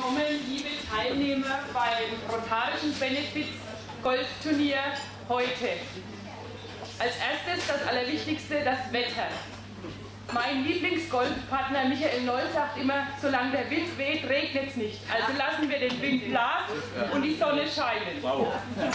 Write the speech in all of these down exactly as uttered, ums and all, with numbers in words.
willkommen, liebe Teilnehmer beim Rotarischen Benefits Golfturnier heute. Als erstes das Allerwichtigste, das Wetter. Mein Lieblingsgolfpartner Michael Noll sagt immer, solange der Wind weht, regnet es nicht. Also lassen wir den Wind blasen und die Sonne scheinen. Wow.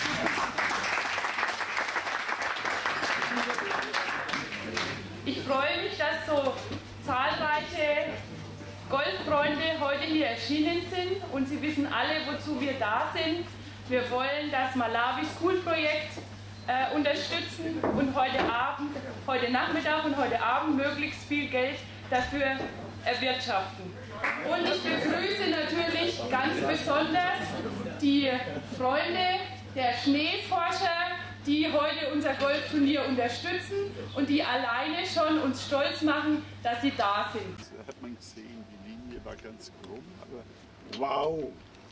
Ich freue mich, dass so zahlreiche Golffreunde heute hier erschienen sind und Sie wissen alle, wozu wir da sind. Wir wollen das Malawi School Projekt äh, unterstützen und heute Abend, heute Nachmittag und heute Abend möglichst viel Geld dafür erwirtschaften. Und ich begrüße natürlich ganz besonders die Freunde der Schneeforscher, die heute unser Golfturnier unterstützen und die alleine schon uns stolz machen, dass sie da sind. Das hat man gesehen, die Linie war ganz krumm, aber wow!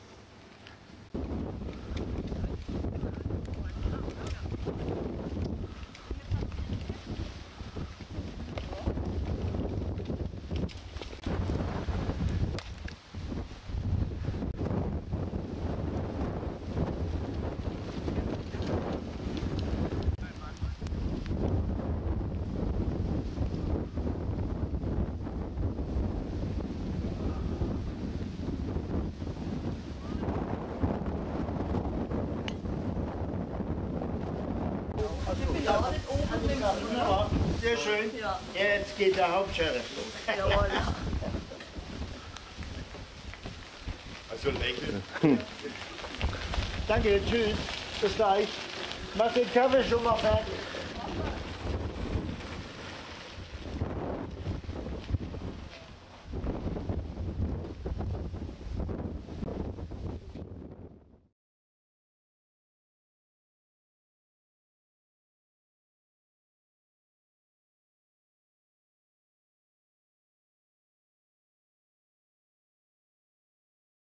Sehr schön. Ja. Jetzt geht der Hauptsheriff los. Jawohl. Also lächeln. Danke, tschüss. Bis gleich. Mach den Kaffee schon mal fertig.